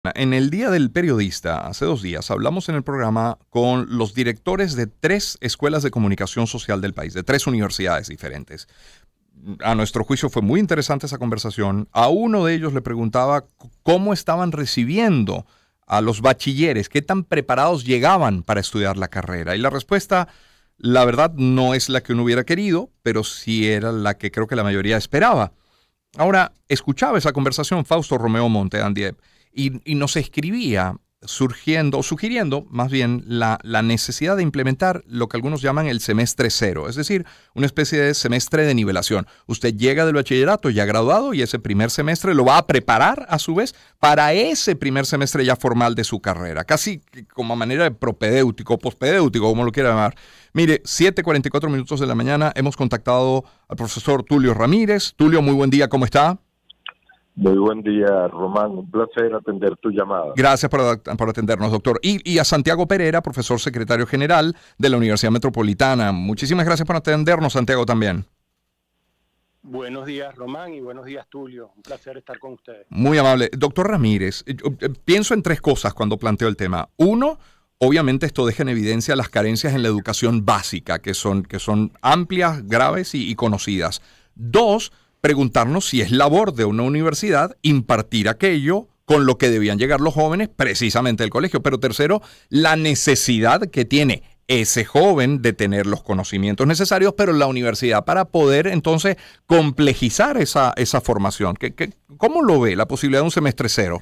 En el Día del Periodista, hace 2 días, hablamos en el programa con los directores de 3 escuelas de comunicación social del país, de 3 universidades diferentes. A nuestro juicio fue muy interesante esa conversación. A uno de ellos le preguntaba cómo estaban recibiendo a los bachilleres, qué tan preparados llegaban para estudiar la carrera. Y la respuesta, la verdad, no es la que uno hubiera querido, pero sí era la que creo que la mayoría esperaba. Ahora, escuchaba esa conversación Fausto Romeo Monte Andiep y nos escribía sugiriendo más bien la necesidad de implementar lo que algunos llaman el semestre cero, es decir, una especie de semestre de nivelación. Usted llega del bachillerato ya graduado y ese primer semestre lo va a preparar a su vez para ese primer semestre ya formal de su carrera, casi como a manera de propedéutico, pospedéutico, como lo quiera llamar. Mire, 7:44 de la mañana, hemos contactado al profesor Tulio Ramírez. Tulio, muy buen día, ¿cómo está? Muy buen día, Román. Un placer atender tu llamada. Gracias por atendernos, doctor. Y a Santiago Pereira, profesor secretario general de la Universidad Metropolitana. Muchísimas gracias por atendernos, Santiago, también. Buenos días, Román, y buenos días, Tulio. Un placer estar con ustedes. Muy amable. Doctor Ramírez, pienso en 3 cosas cuando planteo el tema. Uno, obviamente esto deja en evidencia las carencias en la educación básica, que son amplias, graves y conocidas. Dos, preguntarnos si es labor de una universidad impartir aquello con lo que debían llegar los jóvenes precisamente del colegio. Pero tercero, la necesidad que tiene ese joven de tener los conocimientos necesarios, pero la universidad para poder entonces complejizar esa formación. ¿Cómo lo ve la posibilidad de un semestre cero?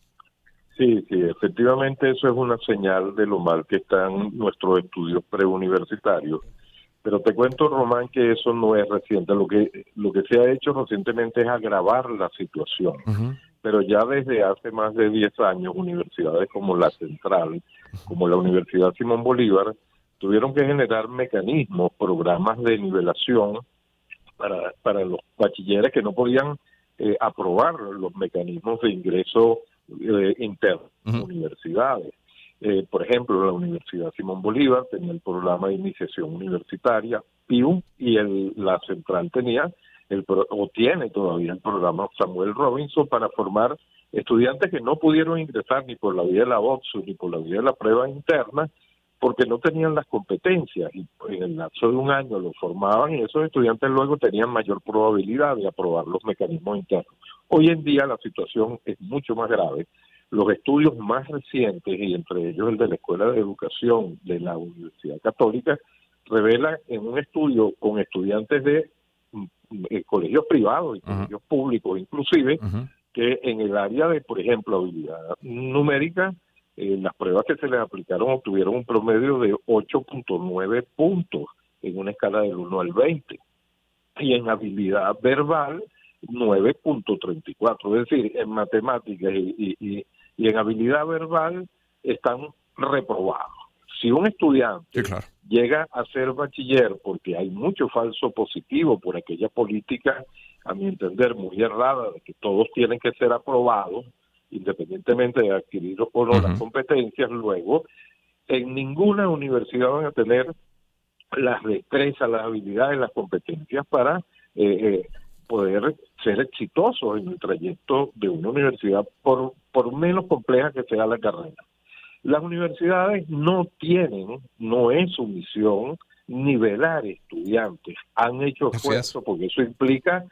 Sí, efectivamente eso es una señal de lo mal que están nuestros estudios preuniversitarios. Pero te cuento, Román, que eso no es reciente. Lo que se ha hecho recientemente es agravar la situación. Uh-huh. Pero ya desde hace más de 10 años, universidades como la Central, como la Universidad Simón Bolívar, tuvieron que generar mecanismos, programas de nivelación para los bachilleres que no podían aprobar los mecanismos de ingreso interno a las universidades. Por ejemplo, la Universidad Simón Bolívar tenía el programa de iniciación universitaria, PIU, y la Central tenía o tiene todavía el programa Samuel Robinson para formar estudiantes que no pudieron ingresar ni por la vía de la OPSU ni por la vía de la prueba interna porque no tenían las competencias, y en el lapso de un año los formaban y esos estudiantes luego tenían mayor probabilidad de aprobar los mecanismos internos. Hoy en día la situación es mucho más grave. Los estudios más recientes, y entre ellos el de la Escuela de Educación de la Universidad Católica, revelan en un estudio con estudiantes de colegios privados y colegios públicos inclusive, que en el área de, por ejemplo, habilidad numérica, las pruebas que se les aplicaron obtuvieron un promedio de 8.9 puntos en una escala del 1 al 20. Y en habilidad verbal, 9.34. Es decir, en matemáticas y en habilidad verbal están reprobados. Si un estudiante llega a ser bachiller porque hay mucho falso positivo por aquella política, a mi entender, muy errada, de que todos tienen que ser aprobados, independientemente de adquirir o no las competencias, luego en ninguna universidad van a tener las destrezas, las habilidades, las competencias para poder ser exitosos en el trayecto de una universidad, por menos compleja que sea la carrera. Las universidades no es su misión nivelar estudiantes. Han hecho esfuerzo porque eso implica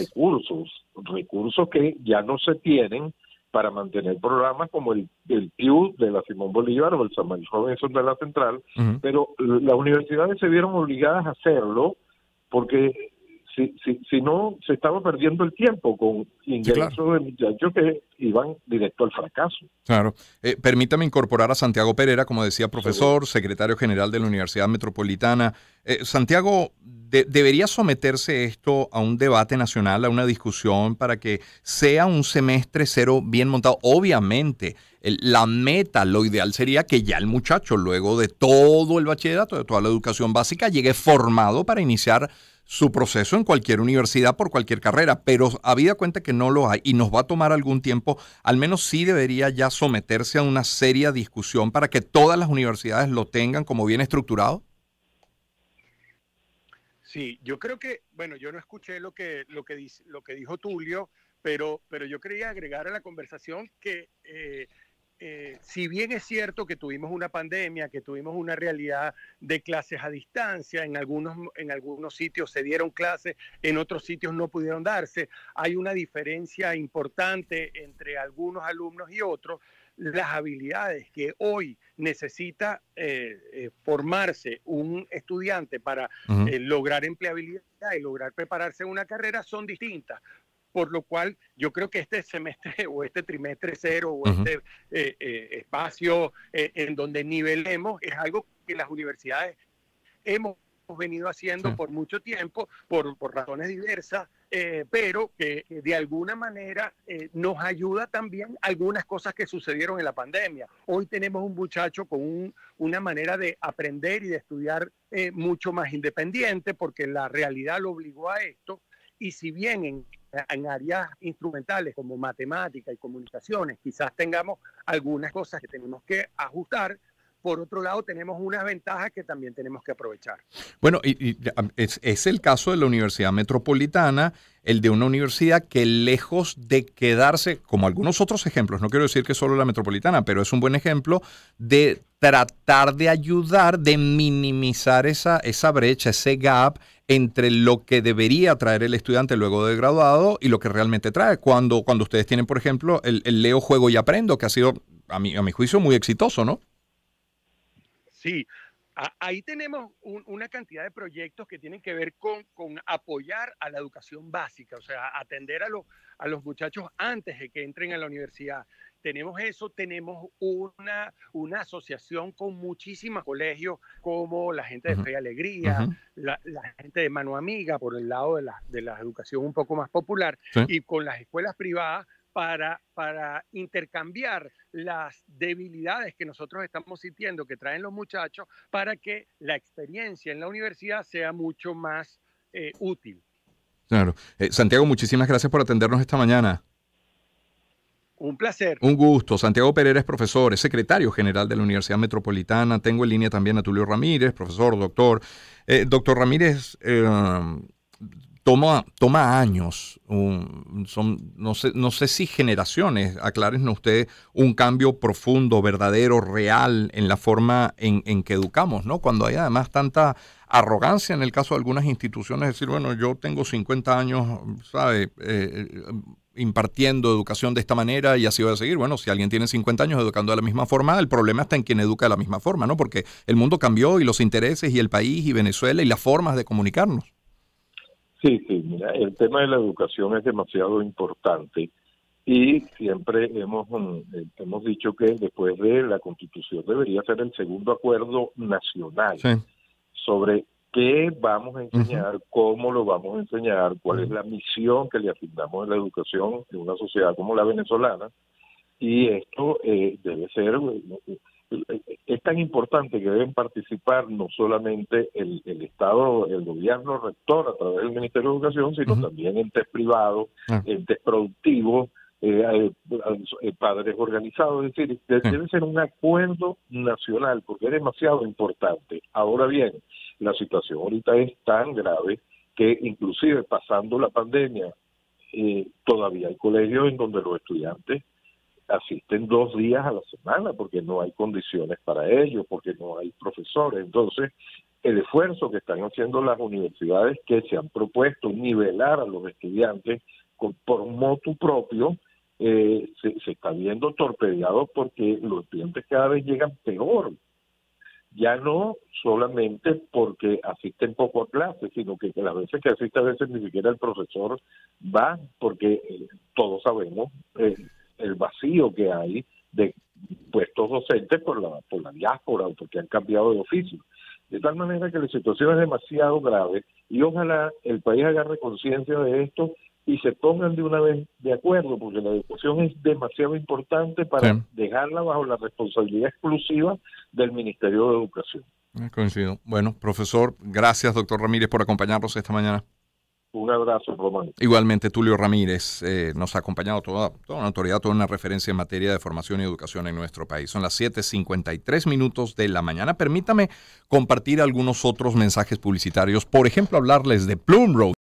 recursos que ya no se tienen para mantener programas como el PIU de la Simón Bolívar o el Samuel Robinson de la Central, pero las universidades se vieron obligadas a hacerlo porque si no, se estaba perdiendo el tiempo con ingresos de muchachos que iban directo al fracaso. Claro. Permítame incorporar a Santiago Pereira, como decía, profesor, secretario general de la Universidad Metropolitana. Santiago, ¿debería someterse esto a un debate nacional, a una discusión para que sea un semestre cero bien montado? Obviamente, la meta, lo ideal sería que ya el muchacho, luego de todo el bachillerato, de toda la educación básica, llegue formado para iniciar su proceso en cualquier universidad por cualquier carrera, pero habida cuenta que no lo hay y nos va a tomar algún tiempo, al menos sí debería ya someterse a una seria discusión para que todas las universidades lo tengan como bien estructurado. Sí, yo creo que, bueno, yo no escuché lo que dijo Tulio, pero yo quería agregar a la conversación que si bien es cierto que tuvimos una pandemia, que tuvimos una realidad de clases a distancia, en algunos sitios se dieron clases, en otros sitios no pudieron darse, hay una diferencia importante entre algunos alumnos y otros. Las habilidades que hoy necesita formarse un estudiante para lograr empleabilidad y lograr prepararse en una carrera son distintas. Por lo cual yo creo que este semestre o este trimestre cero o este espacio en donde nivelemos es algo que las universidades hemos venido haciendo por mucho tiempo, por razones diversas, pero que de alguna manera nos ayuda también algunas cosas que sucedieron en la pandemia. Hoy tenemos un muchacho con una manera de aprender y de estudiar mucho más independiente, porque la realidad lo obligó a esto, y si bien en áreas instrumentales como matemática y comunicaciones quizás tengamos algunas cosas que tenemos que ajustar, por otro lado tenemos unas ventajas que también tenemos que aprovechar. Bueno, es el caso de la Universidad Metropolitana, el de una universidad que lejos de quedarse, como algunos otros ejemplos, no quiero decir que solo la Metropolitana, pero es un buen ejemplo de tratar de ayudar, de minimizar esa brecha, ese gap entre lo que debería traer el estudiante luego de graduado y lo que realmente trae. Cuando ustedes tienen, por ejemplo, el Leo Juego y Aprendo, que ha sido, a mi juicio, muy exitoso, ¿no? Sí, ahí tenemos una cantidad de proyectos que tienen que ver con apoyar a la educación básica, o sea, atender a los muchachos antes de que entren a la universidad. Tenemos eso, tenemos una asociación con muchísimos colegios, como la gente de Fe y Alegría, la gente de Mano Amiga, por el lado de la educación un poco más popular, y con las escuelas privadas, para intercambiar las debilidades que nosotros estamos sintiendo que traen los muchachos, para que la experiencia en la universidad sea mucho más útil. Claro. Santiago, muchísimas gracias por atendernos esta mañana. Un placer. Un gusto. Santiago Pereira es profesor, es secretario general de la Universidad Metropolitana. Tengo en línea también a Tulio Ramírez, profesor, doctor. Doctor Ramírez, toma años, no sé si generaciones, aclárenos usted, un cambio profundo, verdadero, real en la forma en que educamos, ¿no? Cuando hay además tanta arrogancia en el caso de algunas instituciones, decir, bueno, yo tengo 50 años, ¿sabe?, impartiendo educación de esta manera y así voy a seguir. Bueno, si alguien tiene 50 años educando de la misma forma, el problema está en quien educa de la misma forma, ¿no? Porque el mundo cambió y los intereses y el país y Venezuela y las formas de comunicarnos. Sí, mira, el tema de la educación es demasiado importante y siempre hemos dicho que después de la Constitución debería ser el segundo acuerdo nacional sobre qué vamos a enseñar, cómo lo vamos a enseñar, cuál es la misión que le asignamos a la educación en una sociedad como la venezolana, y esto debe ser... Es tan importante que deben participar no solamente el Estado, el gobierno rector a través del Ministerio de Educación, sino también entes privados, entes productivos, padres organizados. Es decir, debe ser un acuerdo nacional porque es demasiado importante. Ahora bien, la situación ahorita es tan grave que inclusive pasando la pandemia, todavía hay colegios en donde los estudiantes asisten 2 días a la semana porque no hay condiciones para ello, porque no hay profesores. Entonces, el esfuerzo que están haciendo las universidades que se han propuesto nivelar a los estudiantes por motu propio, se está viendo torpedeado porque los estudiantes cada vez llegan peor. Ya no solamente porque asisten poco a clases, sino que las veces que asiste a veces ni siquiera el profesor va, porque todos sabemos el vacío que hay de puestos docentes por la diáspora o porque han cambiado de oficio. De tal manera que la situación es demasiado grave y ojalá el país agarre conciencia de esto y se pongan de una vez de acuerdo, porque la educación es demasiado importante para dejarla bajo la responsabilidad exclusiva del Ministerio de Educación. Coincido. Bueno, profesor, gracias, doctor Ramírez, por acompañarnos esta mañana. Un abrazo, Román. Igualmente, Tulio Ramírez nos ha acompañado toda una autoridad, toda una referencia en materia de formación y educación en nuestro país. Son las 7:53 de la mañana. Permítame compartir algunos otros mensajes publicitarios. Por ejemplo, hablarles de Plum Road.